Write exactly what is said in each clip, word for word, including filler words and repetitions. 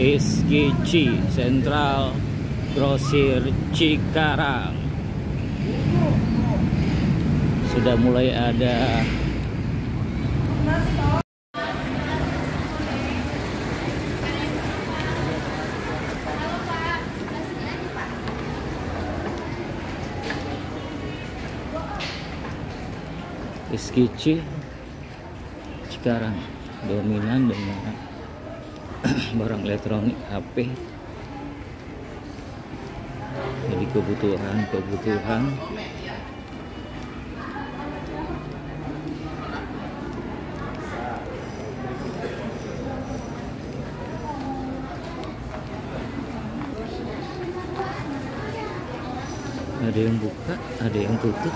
S G C Sentral Grosir Cikarang. Sudah mulai ada S G C Cikarang dominan dengan barang elektronik, H P. Jadi kebutuhan-kebutuhan ada yang buka, ada yang tutup.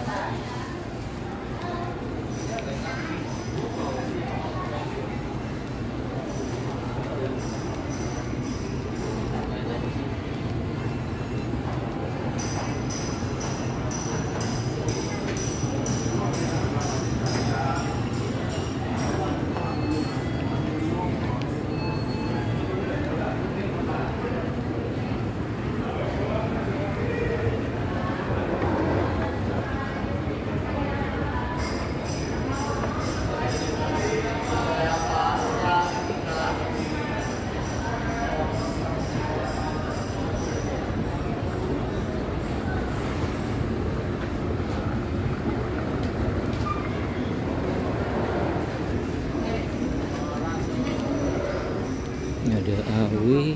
Ada A W,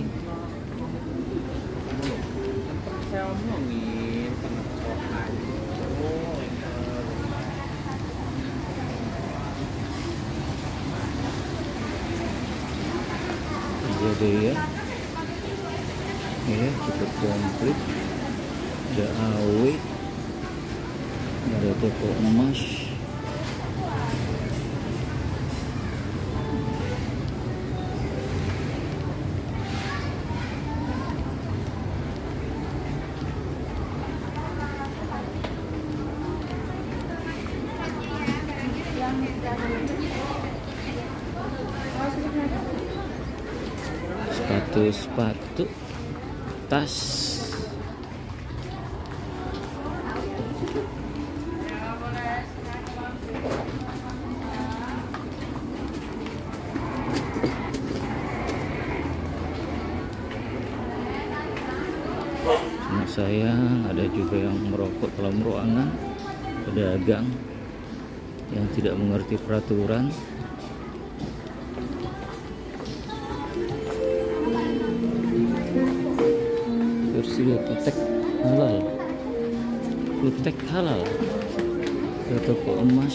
jadi ya, ya cukup komplit. Ada A W, ada toko emas. Sepatu-sepatu, tas. Sama saya ada juga yang merokok dalam ruangan, pedagang yang tidak mengerti peraturan. Versi kutek halal, kutek halal ke toko emas.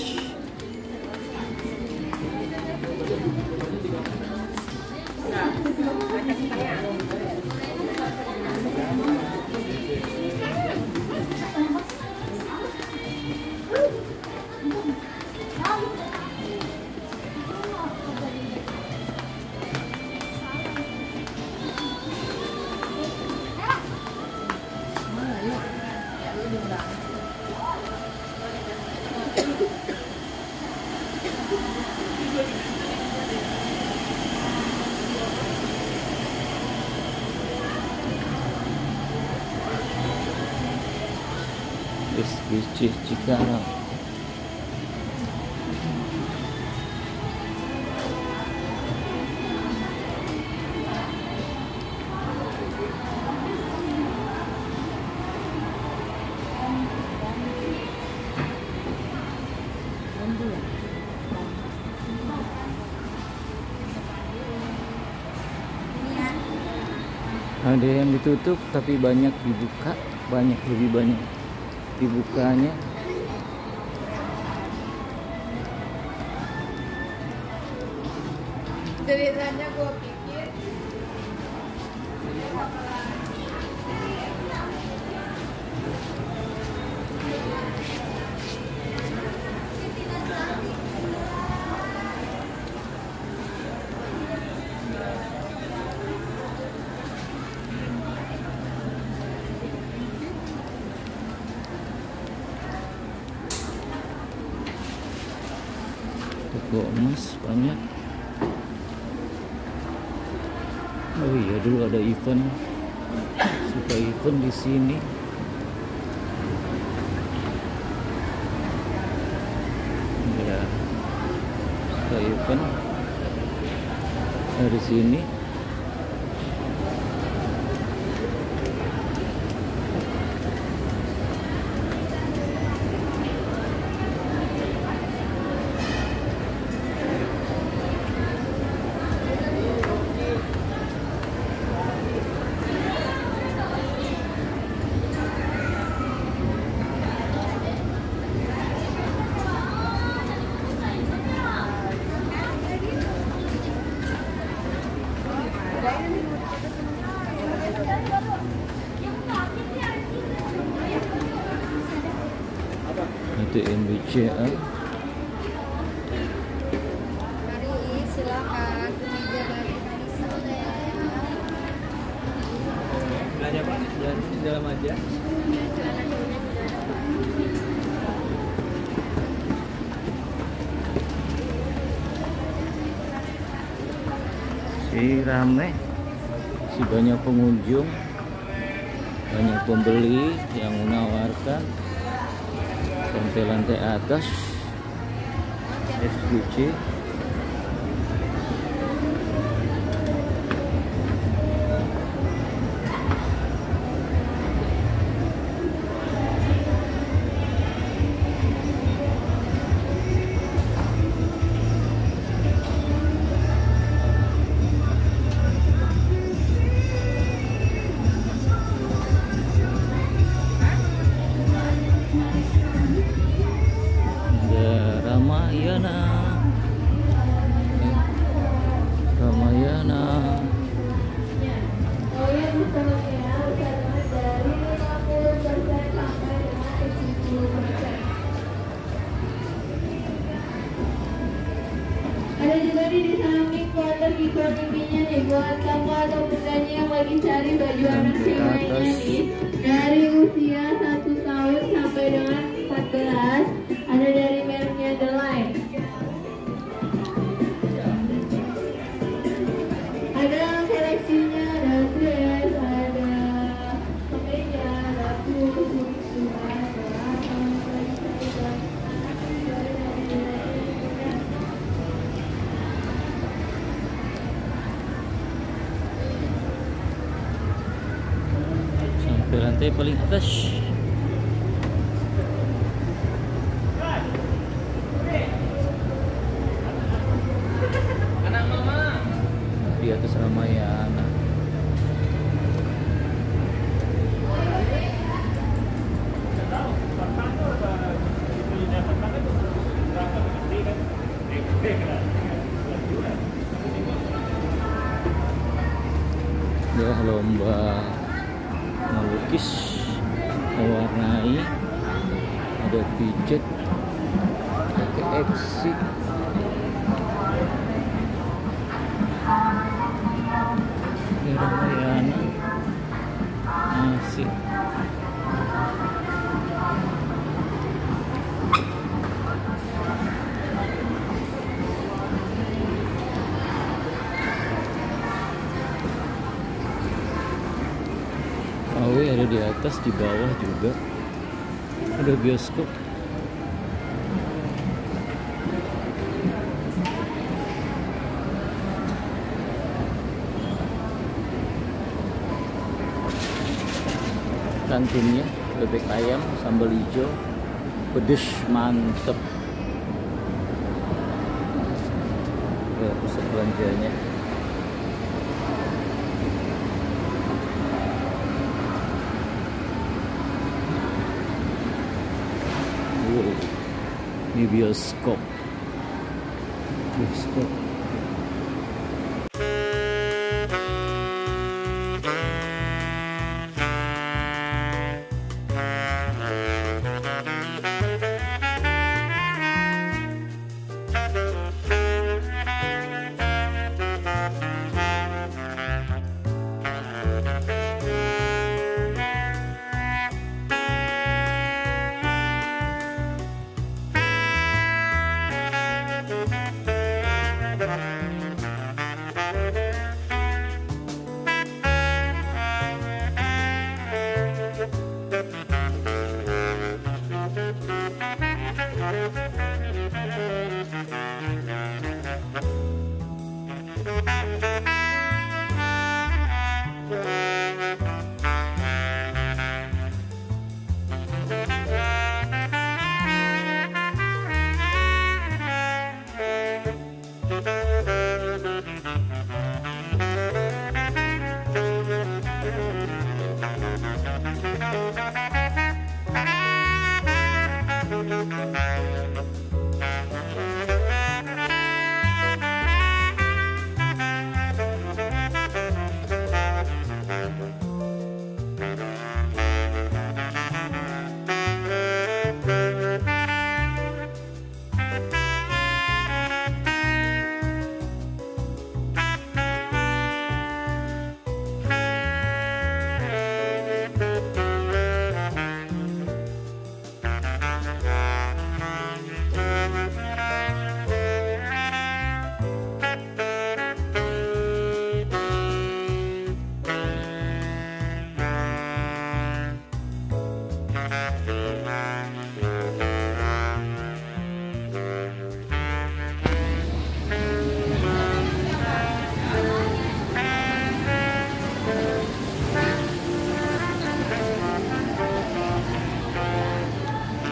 S G C Cikarang. Ada yang ditutup tapi banyak dibuka, banyak lebih banyak dibukanya. Ceritanya gue pikir toko emas banyak. Oh iya, dulu ada event, suka event di sini. Ya, suka event dari sini. Itu M B C A. Mari silakan meja dari Ada Pak, dan di dalam aja. Si rame, si banyak pengunjung, banyak pembeli yang menawarkan sampai lantai atas S G C. Ramayana, Ramayana. Ada juga nih di samping quarter keyboard mimpinya nih buat kamu atau bundanya yang lagi cari baju anak ceweknya nih dari usia satu tahun sampai dengan empat belas. Ada dari mereknya The Line. Ada seleksinya, ada dress, ada kemeja, ada baju, Sampai lantai paling atas. Anak mama. Di atas Ramayana. Ya, lomba melukis, mewarnai, ada pijat, pakai eksi. Ini Ramayana masih. A W ada di atas, di bawah juga ada bioskop. Kantinnya bebek ayam, sambal hijau, pedes mantep. Ya, pusat belanjanya. Wow, ini bioskop. Bioskop.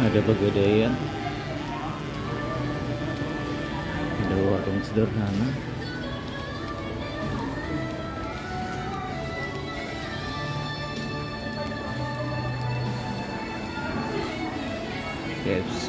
Ada Pegadaian, ada warung sederhana, K F C,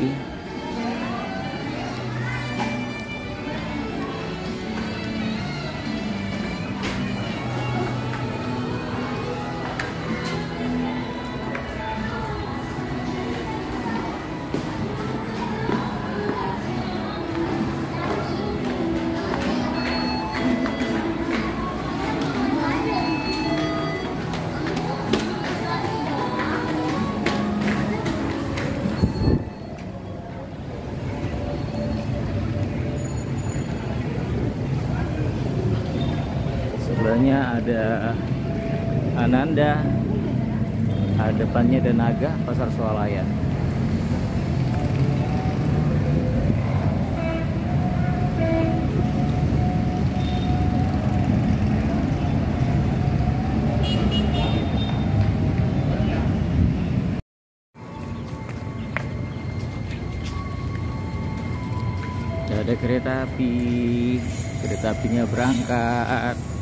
sebelahnya ada Ananda, depannya ada Naga, Pasar Swalayan. Ada kereta api, kereta apinya berangkat.